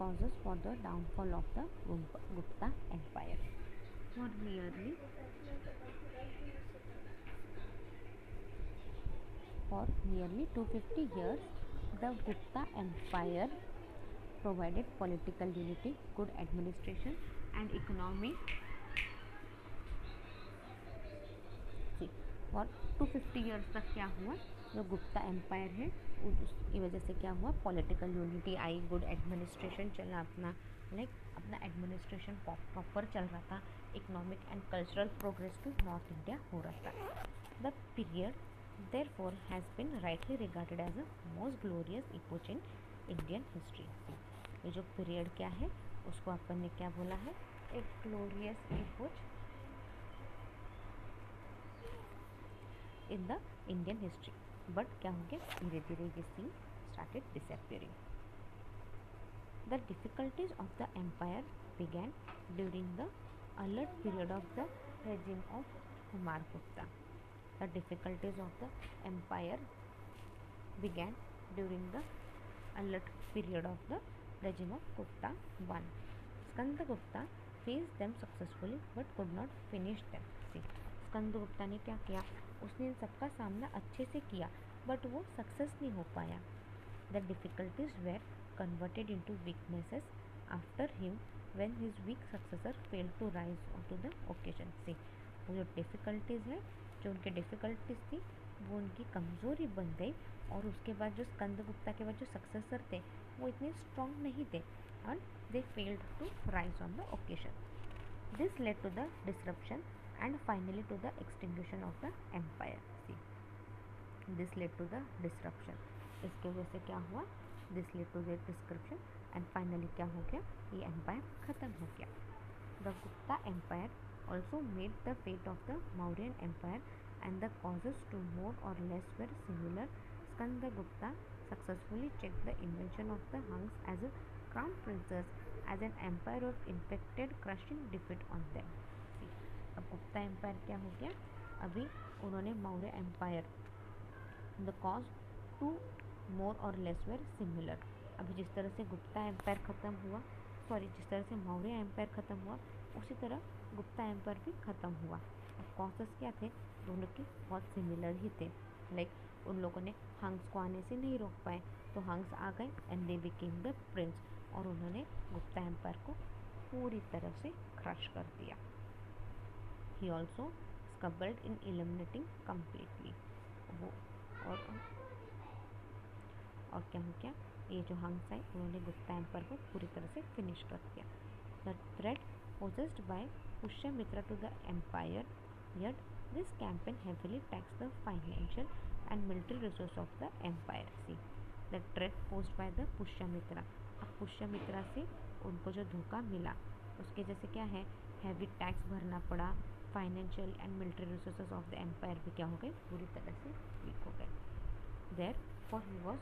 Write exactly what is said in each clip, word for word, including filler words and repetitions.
causes for the downfall of the Gupta Empire. For nearly for nearly two hundred fifty years, the Gupta Empire provided political unity, good administration, and economic. और two fifty years तक क्या हुआ, जो Gupta empire है उसकी वजह से क्या हुआ, पॉलिटिकल यूनिटी आई, गुड एडमिनिस्ट्रेशन चला अपना, लाइक अपना एडमिनिस्ट्रेशन प्रॉपर चल रहा था, economic and cultural progress to north India हो रहा था. The period therefore has been rightly regarded as a most glorious epoch in Indian history. ये जो पीरियड क्या है उसको अपन ने क्या बोला है, एक glorious epoch in the Indian history. But क्या हो गया, धीरे धीरे ये scene started disappearing. The difficulties of the empire began during the alert period of the regime of Kumar Gupta. The difficulties of the empire began during the alert period of the regime of Gupta one. Skandagupta faced them successfully but could not finish them. See, Skandagupta ने क्या किया, उसने इन सबका सामना अच्छे से किया but वो सक्सेस नहीं हो पाया. The difficulties were converted into weaknesses after him when his weak successor failed to rise to the occasion. से वो जो डिफ़िकल्टीज़ है, जो उनके डिफ़िकल्टीज थी वो उनकी कमज़ोरी बन गई और उसके बाद जो स्कंदगुप्ता के बाद जो सक्सेसर थे वो इतने स्ट्रॉन्ग नहीं थे और they failed to rise on the occasion. This led to the disruption and finally to the extinction of the empire. See, this led to the disruption. इसके वजह से क्या हुआ, this led to the disruption and finally क्या हो गया, ये empire ख़त्म हो गया. The Gupta empire also made the fate of the Mauryan empire and the causes to more or less were similar. Skandagupta successfully checked the invention of the Huns as a crown princes as an empire of inflicted crushing defeat on them. अब Gupta empire क्या हो गया, अभी उन्होंने Maurya empire, the cause to more और less where similar. अभी जिस तरह से गुप्ता एम्पायर ख़त्म हुआ, सॉरी जिस तरह से मौर्य एम्पायर ख़त्म हुआ उसी तरह गुप्ता एम्पायर भी ख़त्म हुआ. अब कॉजेस क्या थे, दोनों के बहुत सिमिलर ही थे. लाइक like, उन लोगों ने हंग्स को आने से नहीं रोक पाए तो हंग्स आ गए and they became the prince और उन्होंने गुप्ता एम्पायर को पूरी तरह से क्रश कर दिया. He also scuppered in eliminating completely. वो और और क्या हो गया, ये जो हंग्स आए उन्होंने गुप्ता एम्पायर को पूरी तरह से फिनिश कर दिया. The threat posed by Pushyamitra to the empire, yet this campaign heavily taxed the financial and military resources of the empire. See, the threat posed by the Pushyamitra. अब पुष्यमित्रा से उनको जो धोखा मिला उसके जैसे क्या है, हैवी टैक्स भरना पड़ा, financial and military resources of the empire भी क्या हो गए, पूरी तरह से वीक हो गए. Therefore he was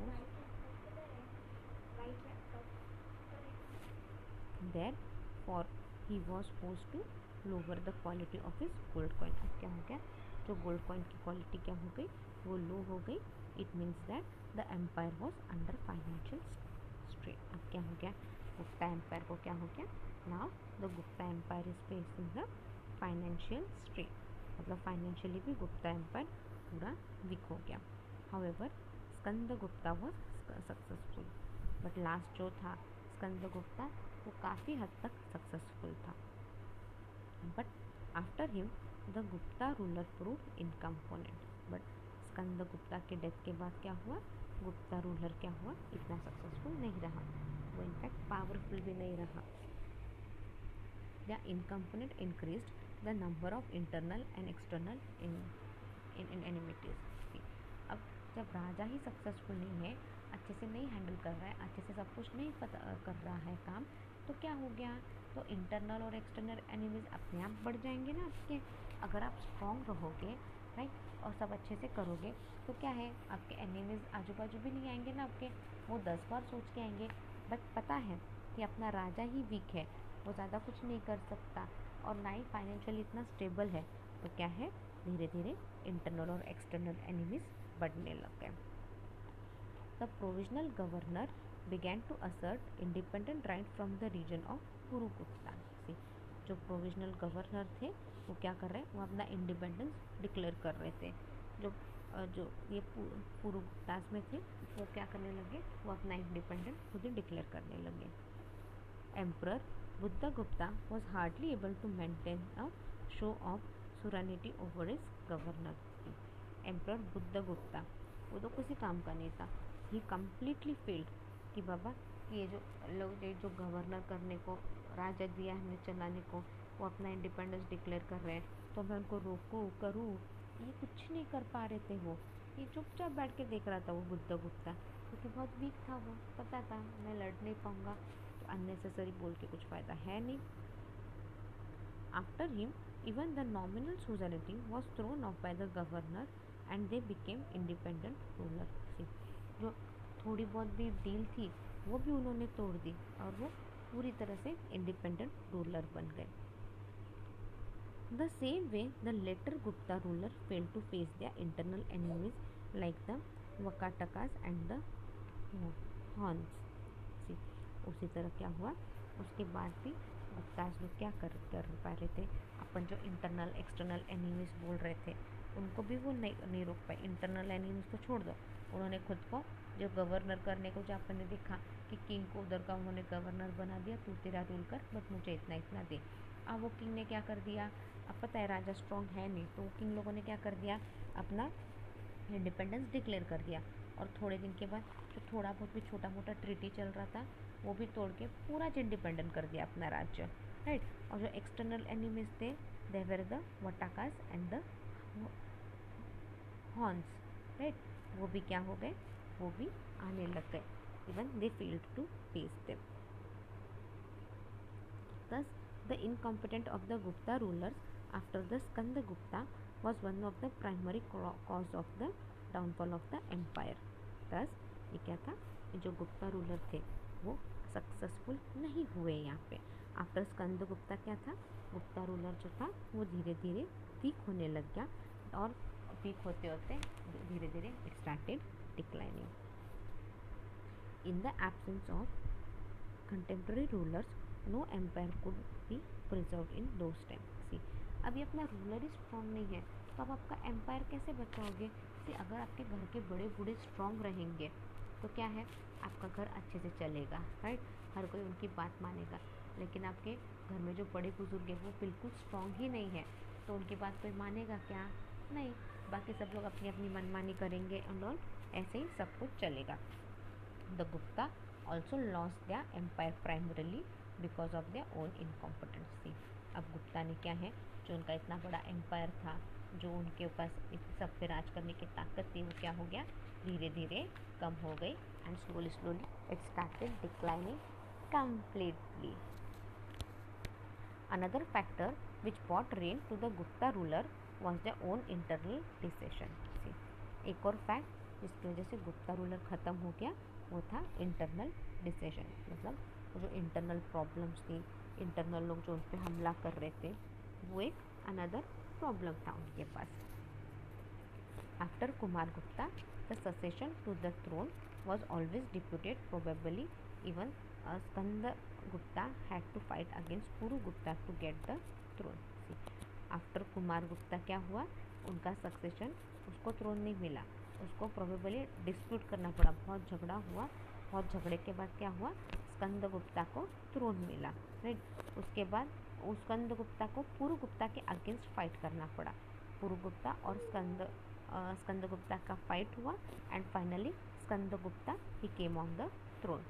therefore he was forced to lower the quality of his gold coin. अब क्या हो गया, जो गोल्ड कॉइन की क्वालिटी क्या हो गई, वो लो हो गई. It means that the empire was under financial strain. अब क्या हो गया, गुप्ता एम्पायर को क्या हो गया, now the Gupta empire is facing the financial strain, मतलब फाइनेंशियली भी गुप्ता एम्पायर पूरा वीक हो गया. However Skandagupta was successful, but last जो था स्कंदगुप्ता वो काफ़ी हद तक सक्सेसफुल था. But after him the Gupta ruler prove incompetent. But Skandagupta के डेथ के बाद क्या हुआ, गुप्ता रूलर क्या हुआ, इतना सक्सेसफुल नहीं रहा, वो इनफैक्ट पावरफुल भी नहीं रहा. The incompetent increased the number of internal and external in in enmities. अब जब राजा ही सक्सेसफुल नहीं है, अच्छे से नहीं हैंडल कर रहा है, अच्छे से सब कुछ नहीं पता कर रहा है काम, तो क्या हो गया, तो इंटरनल और एक्सटर्नल एनिमीज अपने आप बढ़ जाएंगे ना आपके. अगर आप स्ट्रॉन्ग रहोगे राइट और सब अच्छे से करोगे तो क्या है, आपके एनिमीज आजू बाजू भी नहीं आएंगे ना आपके, वो दस बार सोच के आएंगे. बट पता है कि अपना राजा ही वीक है, वो ज़्यादा कुछ नहीं कर सकता और ना ही फाइनेंशियली इतना स्टेबल है, तो क्या है, धीरे धीरे इंटरनल और एक्सटर्नल एनिमीज बढ़ने लग गए. The provisional governor began to assert independent right from the region of Purugupta. जो प्रोविजनल गवर्नर थे वो क्या कर रहे हैं, वो अपना इंडिपेंडेंस डिक्लेयर कर रहे थे। जो जो ये पुरुगुप्तास में थे वो क्या करने लगे, वो अपना इंडिपेंडेंस खुद ही डिक्लेयर करने लगे। Emperor Buddhagupta was hardly able to maintain a show of suzerainty over his governor. Emperor Buddhagupta वो तो किसी काम का नहीं था, ही कम्प्लीटली फेल्ड कि बाबा कि ये जो लोग जो गवर्नर करने को राजा दिया हमने चलाने को, वो अपना इंडिपेंडेंस डिक्लेयर कर रहे हैं, तो मैं उनको रोकूँ करूँ, ये कुछ नहीं कर पा रहे थे। वो ये चुपचाप बैठ के देख रहा था वो बुद्धगुप्ता, क्योंकि बहुत वीक था, वो पता था मैं लड़ नहीं पाऊँगा, तो अननेसेसरी बोल के कुछ फ़ायदा है नहीं। After him even the nominal suzerainty was thrown off by the governor and they became independent ruler. जो थोड़ी बहुत भी डील थी वो भी उन्होंने तोड़ दी और वो पूरी तरह से इंडिपेंडेंट रूलर बन गए। The same way the latter Gupta ruler fail to face their internal enemies like the Vakatakas and the Huns. उसी तरह क्या हुआ, उसके बाद भी गुप्तास लोग क्या कर कर पा रहे थे, अपन जो इंटरनल एक्सटर्नल एनिमीज बोल रहे थे उनको भी वो नहीं नहीं रोक पाए। इंटरनल एनिमीज तो छोड़ दो, उन्होंने खुद को जो गवर्नर करने को, जो अपन ने देखा कि किंग को उधर का उन्होंने गवर्नर बना दिया, तू तेरा रूल कर बट मुझे इतना इतना दे। अब वो किंग ने क्या कर दिया, अब पता है राजा स्ट्रॉन्ग है नहीं, तो किंग लोगों ने क्या कर दिया, अपना इंडिपेंडेंस डिक्लेयर कर दिया। और थोड़े दिन के बाद जो थोड़ा बहुत भी छोटा मोटा ट्रीटी चल रहा था वो भी तोड़ के पूरा इंडिपेंडेंट कर दिया अपना राज्य, राइट। और जो एक्सटर्नल एनिमीज थे they were the Vakatakas and the Huns, right, वो भी क्या हो गए, वो भी आने लग गए। Even they failed to face them. Thus, the incompetence of the Gupta rulers after the Skandagupta was one of the primary cause of the downfall of the empire. Thus, ये क्या था, जो गुप्ता रूलर थे वो सक्सेसफुल नहीं हुए यहाँ पे। आफ्टर स्कंदगुप्ता क्या था, गुप्ता रूलर जो था वो धीरे धीरे वीक होने लग गया, और वीक होते होते धीरे धीरे it started declining. In the absence of contemporary rulers no empire could be preserve in those time. See अभी अपना रूलर ही स्ट्रॉन्ग नहीं है तो आप आपका एम्पायर कैसे बचाओगे। सी अगर आपके घर के बड़े बूढ़े स्ट्रॉन्ग रहेंगे तो क्या है, आपका घर अच्छे से चलेगा, राइट, हर कोई उनकी बात मानेगा। लेकिन आपके घर में जो बड़े बुजुर्ग हैं वो बिल्कुल स्ट्रॉन्ग ही नहीं है तो उनकी बात कोई मानेगा क्या, नहीं, बाकी सब लोग अपनी अपनी मनमानी करेंगे एंड ऑल, ऐसे ही सब कुछ चलेगा। The Gupta also lost their empire primarily because of their own incompetency. अब गुप्ता ने क्या है, जो उनका इतना बड़ा एम्पायर था, जो उनके पास सब पे राज करने की ताकत थी, वो क्या हो गया, धीरे धीरे कम हो गई and slowly slowly it started declining completely. Another factor which brought reign to the Gupta ruler was their own internal dissension. एक और फैक्ट जिसकी वजह से गुप्ता रूलर ख़त्म हो गया वो था इंटरनल डिसेशन। मतलब जो इंटरनल प्रॉब्लम्स थी, इंटरनल लोग जो उन पर हमला कर रहे थे, वो एक अनदर प्रॉब्लम था उनके पास। After Kumar Gupta the succession to the throne was always disputed, probably even uh, Skanda Gupta had to fight against Puru Gupta to get the throne. After Kumar Gupta क्या हुआ, उनका सक्सेशन, उसको थ्रोन नहीं मिला, उसको प्रोबेबली डिस्प्यूट करना पड़ा, बहुत झगड़ा हुआ, बहुत झगड़े के बाद क्या हुआ, स्कंद गुप्ता को थ्रोन मिला, राइट। उसके बाद उस स्कंद गुप्ता को पुरु गुप्ता के अगेंस्ट फाइट करना पड़ा। पुरु गुप्ता और स्कंद स्कंद गुप्ता का फाइट हुआ and finally Skandagupta he came on the throne.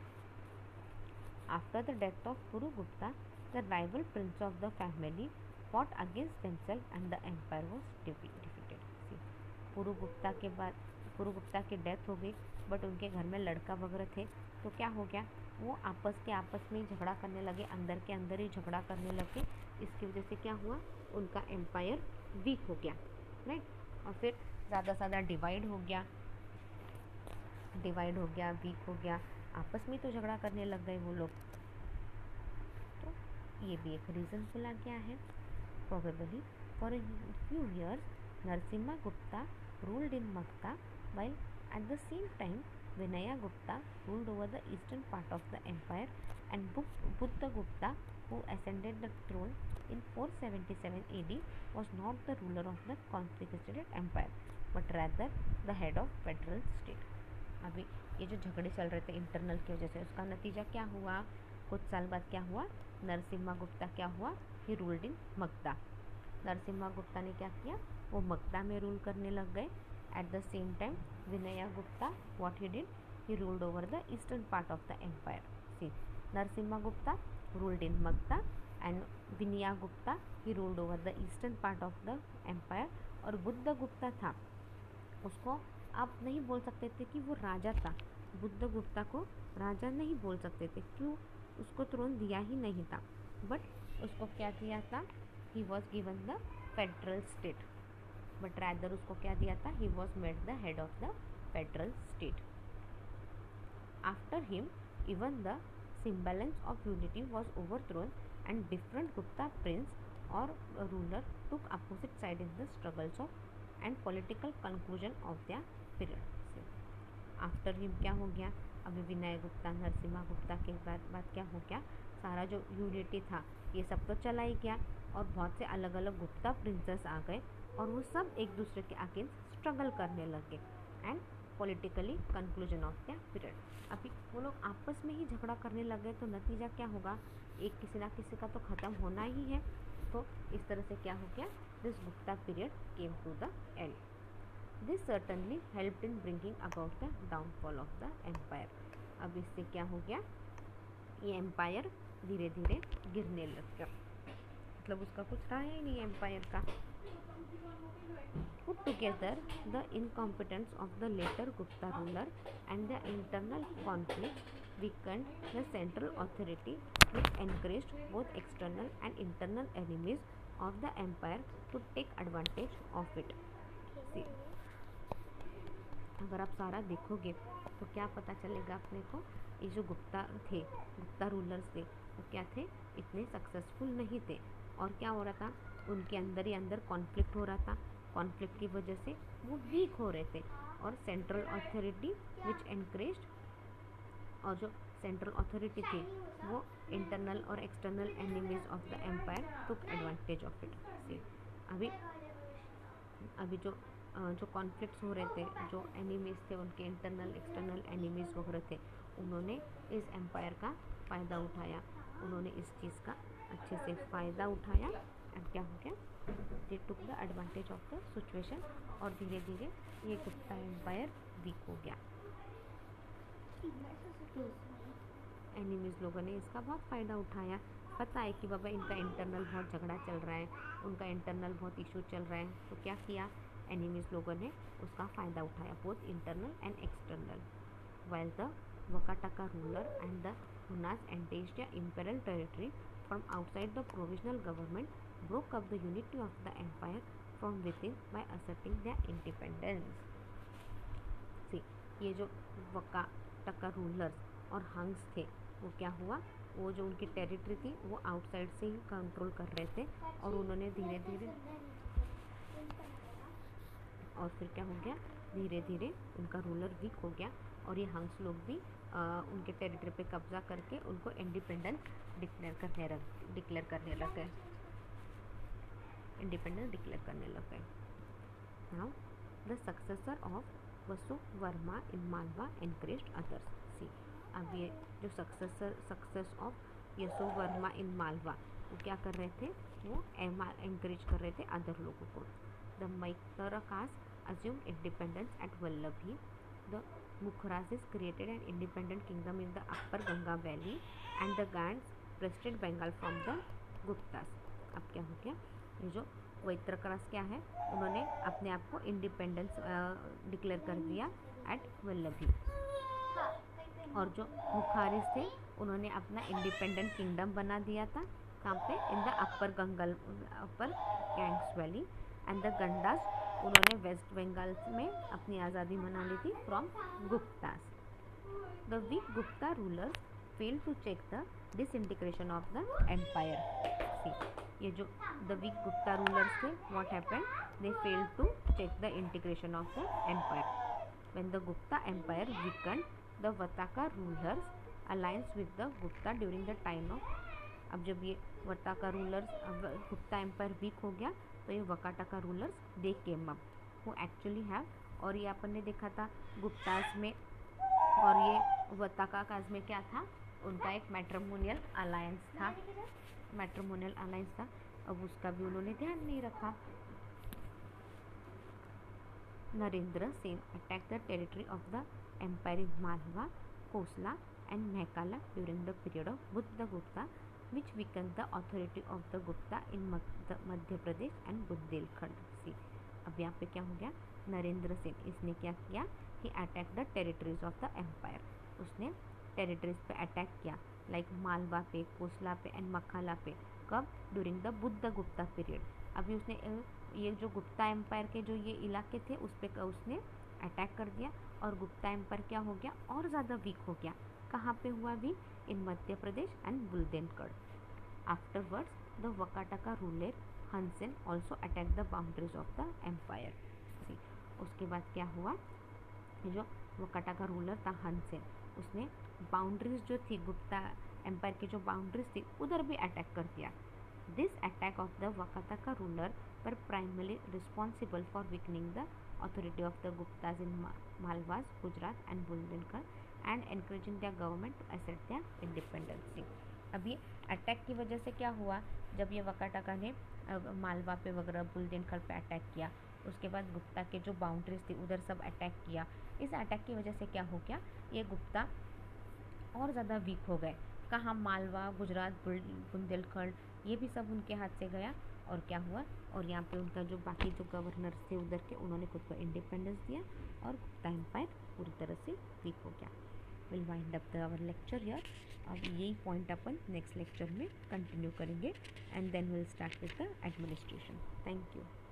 After the death of Puru Gupta, the rival prince of the family fought against themselves and the empire was defeated. See, Puru Gupta के बाद पुरु गुप्ता की death हो गई, but उनके घर में लड़का वगैरह थे, तो क्या हो गया, वो आपस के आपस में ही झगड़ा करने लगे, अंदर के अंदर ही झगड़ा करने लगे। इसकी वजह से क्या हुआ, उनका एम्पायर वीक हो गया, राइट। और फिर ज़्यादा से ज़्यादा डिवाइड हो गया डिवाइड हो गया वीक हो गया, आपस में तो झगड़ा करने लग गए वो लोग। तो ये भी एक रीज़न बोला गया है। Probably for a few years Narasimha Gupta ruled in मक्का, while at the same time Vinaya Gupta ruled over the eastern part of the empire, and Buddha Gupta, who ascended the throne in four seventy-seven A D, was not the ruler of the confiscated empire, but rather the head of federal state. अभी ये जो झगड़े चल रहे थे internal की वजह से, उसका नतीजा क्या हुआ? कुछ साल बाद क्या हुआ? नरसिम्हा गुप्ता क्या हुआ? He ruled in Magadha. Narasimha Gupta ने क्या किया? वो मगधा में रूल करने लग गए. At the same time Vainya Gupta, what he did? He ruled over the eastern part of the empire. See, Narasimha Gupta ruled in Magadha and Vainya Gupta he ruled over the eastern part of the empire. और बुद्ध गुप्ता था, उसको आप नहीं बोल सकते थे कि वो राजा था. बुद्ध गुप्ता को राजा नहीं बोल सकते थे. क्यों? उसको थ्रोन दिया ही नहीं था. बट उसको क्या दिया था? He was given the federal state. But rather उसको क्या दिया था? He was made the head of the federal state. After him even the semblance of unity was overthrown and different Gupta prince or ruler took opposite side in the struggles of and political conclusion of their period. After him क्या हो गया? अभी विनय गुप्ता, नरसिम्हा गुप्ता के बाद बाद क्या हो गया? सारा जो यूनिटी था ये सब तो चला ही गया, और बहुत से अलग अलग गुप्ता प्रिंसेस आ गए और वो सब एक दूसरे के अगेंस्ट स्ट्रगल करने लगे and politically conclusion of the period. अभी वो लोग आपस में ही झगड़ा करने लगे तो नतीजा क्या होगा? एक किसी ना किसी का तो ख़त्म होना ही है. तो इस तरह से क्या हो गया? This Gupta period came to the end. This certainly helped in bringing about the downfall of the empire. अब इससे क्या हो गया? ये एम्पायर धीरे धीरे गिरने लग गया. मतलब उसका कुछ रहा ही नहीं एम्पायर का. Put together the incompetence of the later Gupta ruler and the internal conflict weakened the central authority, which encouraged both external and internal enemies of the empire to take advantage of it. See, अगर आप सारा देखोगे तो क्या पता चलेगा अपने को? ये जो गुप्ता थे, गुप्ता रूलर्स थे, वो क्या थे? इतने सक्सेसफुल नहीं थे. और क्या हो रहा था? उनके अंदर ही अंदर कॉन्फ्लिक्ट हो रहा था. कॉन्फ्लिक्ट की वजह से वो वीक हो रहे थे. और सेंट्रल अथॉरिटी विच एनकरेज्ड, और जो सेंट्रल अथॉरिटी थी वो इंटरनल और external enemies of the empire took advantage of it. See, अभी अभी जो जो कॉन्फ्लिक्ट्स हो रहे थे, जो एनिमीज थे, उनके इंटरनल एक्सटर्नल एनिमीज वगैरह थे, उन्होंने इस एम्पायर का फ़ायदा उठाया. उन्होंने इस चीज़ का अच्छे से फ़ायदा उठाया. एंड क्या हो गया? They took the advantage of the situation, और धीरे धीरे ये गुप्ता एम्पायर वीक हो गया. एनिमीज लोगों ने इसका बहुत फ़ायदा उठाया. पता है कि बाबा इनका इंटरनल बहुत झगड़ा चल रहा है, उनका इंटरनल बहुत इशू चल रहा है. तो क्या किया? एनिमीज लोगों ने उसका फ़ायदा उठाया, both internal and external. While the Vakataka ruler and the Hunas engaged the imperial territory from outside the provisional government, broke up the unity of the empire from within by asserting their independence. See, ये जो वका टका rulers और हंग्स थे, वो क्या हुआ? वो जो उनकी टेरिटरी थी वो आउटसाइड से ही कंट्रोल कर रहे थे, और उन्होंने धीरे धीरे, और फिर क्या हो गया? धीरे धीरे उनका रूलर वीक हो गया, और ये हंग्स लोग भी आ, उनके टेरिटरी पे कब्जा करके उनको इंडिपेंडेंस डिक्लेयर करने लग डिक्लेयर करने लग गए इंडिपेंडेंस डिक्लेयर करने लग गए. Now the successor of Vasu Varma in Malwa encouraged others. See, अब ये जो successor success of Yasu Varma in Malwa, वो क्या कर रहे थे? वो एनकरेज कर रहे थे अदर लोगों को. The Maitrakas assumed independence at Vallabhi. The Mukhrazes created an independent kingdom in the upper Ganga valley, and the Gans wrested Bengal from the Guptas. अब क्या हो गया? ये जो वैत्रकास क्या है, उन्होंने अपने आप को इंडिपेंडेंस डिक्लेयर कर दिया एट वल्लभी. और जो मुखारिस थे उन्होंने अपना इंडिपेंडेंट किंगडम बना दिया था. कहाँ पे? इन द अपर गंगल upper Ganges valley. And the Gaudas, उन्होंने वेस्ट बंगाल में अपनी आज़ादी मना ली थी from Guptas. The weak Gupta rulers failed to check the disintegration of the empire. See, ये जो द वीक गुप्ता रूलर्स थे, what happened? They failed to check the integration of the empire. when the Gupta Empire weakened, the Vataka rulers alliance with the Gupta during the time of, अब जब ये Vakataka rulers, Gupta empire weak हो गया तो ये Vakataka rulers they came up वो actually have, और ये अपन ने देखा था गुप्ताज में और ये वटाकाज में क्या था, उनका एक मैट्रिमोनियल अलायंस था, मैट्रिमोनियल अलायंस था। अब उसका भी उन्होंने ध्यान नहीं रखा। Narendra Sen attack the territory of the empire in Malwa, Kosala and Mekala during the period of Buddhagupta, which weakened the authority of the Gupta in Madhya Pradesh and Bundelkhand. See अब यहाँ पे क्या हो गया, नरेंद्र सेन इसने क्या किया, he attack the territories of the empire, उसने टेरिटरीज पे अटैक किया, लाइक मालवा पे, कोसला पे एंड मखाला पे। कब, during the Buddha Gupta period. अभी उसने ये जो गुप्ता एम्पायर के जो ये इलाके थे उस पर उसने अटैक कर दिया और गुप्ता एम्पायर क्या हो गया, और ज़्यादा वीक हो गया। कहाँ पे हुआ weak, in Madhya Pradesh and Bundelkhand. Afterwards the Vakataka ruler Harisena also attack the boundaries of the empire. उसके बाद क्या हुआ, जो वकाटाका रूलर था हंसेन, उसने बाउंड्रीज जो थी गुप्ता एम्पायर की जो बाउंड्रीज थी उधर भी अटैक कर दिया। This attack of the Vakataka ruler पर primarily responsible for weakening the authority of the Guptas in Malwas, Gujarat and Bundelkhand and encouraging their government to assert their independence। अब ये अटैक की वजह से क्या हुआ, जब ये वकाटाका ने मालवा पे वगैरह बुंदेलखंड पे अटैक किया, उसके बाद गुप्ता के जो बाउंड्रीज थी उधर सब अटैक किया। इस अटैक की वजह से क्या हो गया, ये गुप्ता और ज़्यादा वीक हो गए। कहाँ, मालवा, गुजरात, बुंदेलखंड, ये भी सब उनके हाथ से गया। और क्या हुआ, और यहाँ पे उनका जो बाकी जो गवर्नर्स थे उधर के, उन्होंने खुद को इंडिपेंडेंस दिया और गुप्ता एम्पायर पूरी तरह से वीक हो गया। We'll wind up the our lecture here. अब यही पॉइंट अपन नेक्स्ट लेक्चर में कंटिन्यू करेंगे and then we'll start with the administration. Thank you.